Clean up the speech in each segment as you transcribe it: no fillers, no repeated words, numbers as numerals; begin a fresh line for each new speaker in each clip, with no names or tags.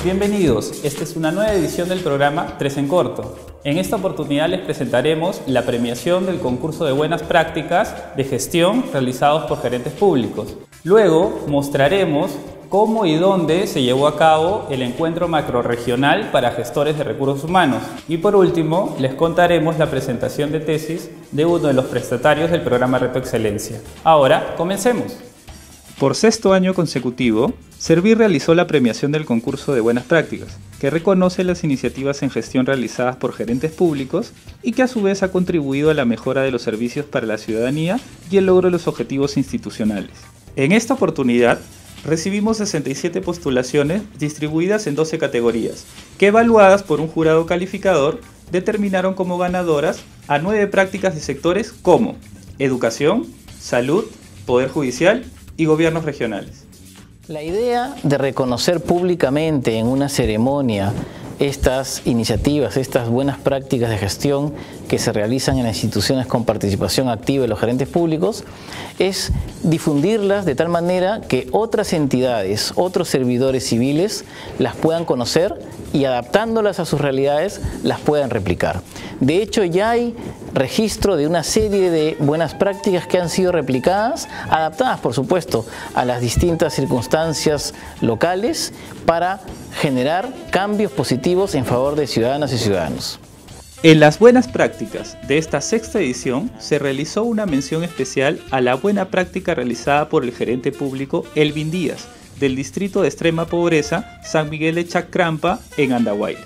Bienvenidos, esta es una nueva edición del programa 3 en Corto. En esta oportunidad les presentaremos la premiación del concurso de buenas prácticas de gestión realizados por gerentes públicos. Luego mostraremos cómo y dónde se llevó a cabo el encuentro macrorregional para gestores de recursos humanos. Y por último, les contaremos la presentación de tesis de uno de los prestatarios del programa Reto Excelencia. Ahora, comencemos. Por sexto año consecutivo, Servir realizó la premiación del concurso de buenas prácticas, que reconoce las iniciativas en gestión realizadas por gerentes públicos y que a su vez ha contribuido a la mejora de los servicios para la ciudadanía y el logro de los objetivos institucionales. En esta oportunidad, recibimos 67 postulaciones distribuidas en 12 categorías, que evaluadas por un jurado calificador determinaron como ganadoras a 9 prácticas de sectores como educación, salud, poder judicial y gobiernos regionales.
La idea de reconocer públicamente en una ceremonia estas iniciativas, estas buenas prácticas de gestión que se realizan en las instituciones con participación activa de los gerentes públicos, es difundirlas de tal manera que otras entidades, otros servidores civiles las puedan conocer y adaptándolas a sus realidades las puedan replicar. De hecho, ya hay registro de una serie de buenas prácticas que han sido replicadas, adaptadas por supuesto a las distintas circunstancias locales para generar cambios positivos en favor de ciudadanas y ciudadanos.
En las buenas prácticas de esta sexta edición se realizó una mención especial a la buena práctica realizada por el gerente público Elvin Díaz, del distrito de extrema pobreza San Miguel de Chacrampa en Andahuaylas.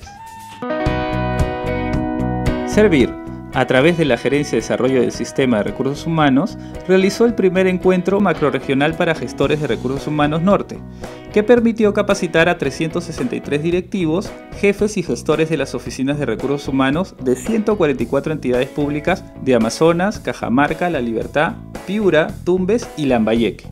Servir, a través de la Gerencia de Desarrollo del Sistema de Recursos Humanos, realizó el primer encuentro macrorregional para gestores de recursos humanos norte, que permitió capacitar a 363 directivos, jefes y gestores de las oficinas de recursos humanos de 144 entidades públicas de Amazonas, Cajamarca, La Libertad, Piura, Tumbes y Lambayeque.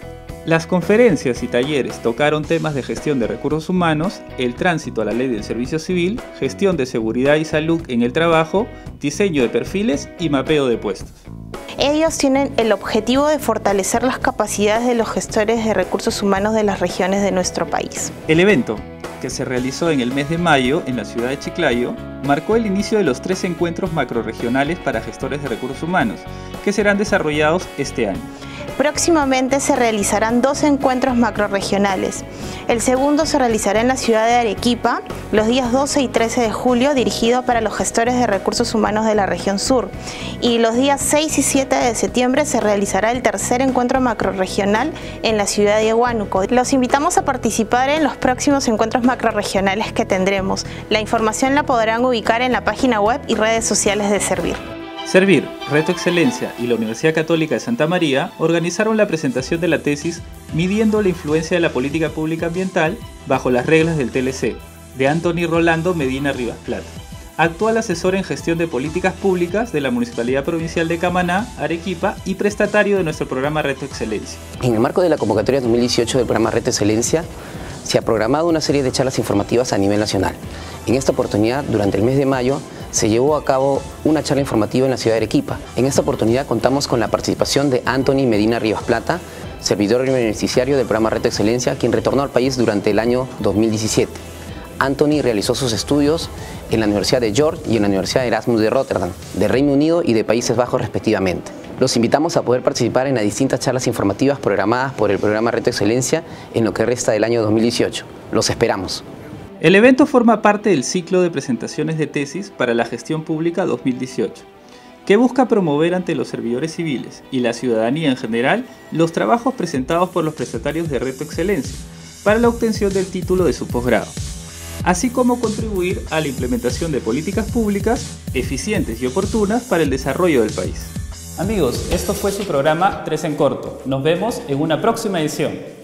Las conferencias y talleres tocaron temas de gestión de recursos humanos, el tránsito a la ley del servicio civil, gestión de seguridad y salud en el trabajo, diseño de perfiles y mapeo de puestos.
Ellos tienen el objetivo de fortalecer las capacidades de los gestores de recursos humanos de las regiones de nuestro país.
El evento, que se realizó en el mes de mayo en la ciudad de Chiclayo, marcó el inicio de los 3 encuentros macrorregionales para gestores de recursos humanos, que serán desarrollados este año.
Próximamente se realizarán 2 encuentros macrorregionales. El segundo se realizará en la ciudad de Arequipa los días 12 y 13 de julio, dirigido para los gestores de recursos humanos de la región sur. Y los días 6 y 7 de septiembre se realizará el tercer encuentro macrorregional en la ciudad de Huánuco. Los invitamos a participar en los próximos encuentros macrorregionales que tendremos. La información la podrán ubicar en la página web y redes sociales de Servir.
Servir, Reto Excelencia y la Universidad Católica de Santa María organizaron la presentación de la tesis Midiendo la influencia de la política pública ambiental bajo las reglas del TLC, de Anthony Rolando Medina Rivas Plata, actual asesor en gestión de políticas públicas de la Municipalidad Provincial de Camaná, Arequipa y prestatario de nuestro programa Reto Excelencia.
En el marco de la convocatoria 2018 del programa Reto Excelencia, se ha programado una serie de charlas informativas a nivel nacional. En esta oportunidad, durante el mes de mayo, se llevó a cabo una charla informativa en la ciudad de Arequipa. En esta oportunidad contamos con la participación de Anthony Medina Rivas Plata, servidor beneficiario del programa Reto Excelencia, quien retornó al país durante el año 2017. Anthony realizó sus estudios en la Universidad de York y en la Universidad de Erasmus de Rotterdam, de Reino Unido y de Países Bajos respectivamente. Los invitamos a poder participar en las distintas charlas informativas programadas por el programa Reto Excelencia en lo que resta del año 2018. Los esperamos.
El evento forma parte del ciclo de presentaciones de tesis para la gestión pública 2018, que busca promover ante los servidores civiles y la ciudadanía en general los trabajos presentados por los prestatarios de Reto Excelencia para la obtención del título de su posgrado, así como contribuir a la implementación de políticas públicas eficientes y oportunas para el desarrollo del país. Amigos, esto fue su programa 3 en Corto. Nos vemos en una próxima edición.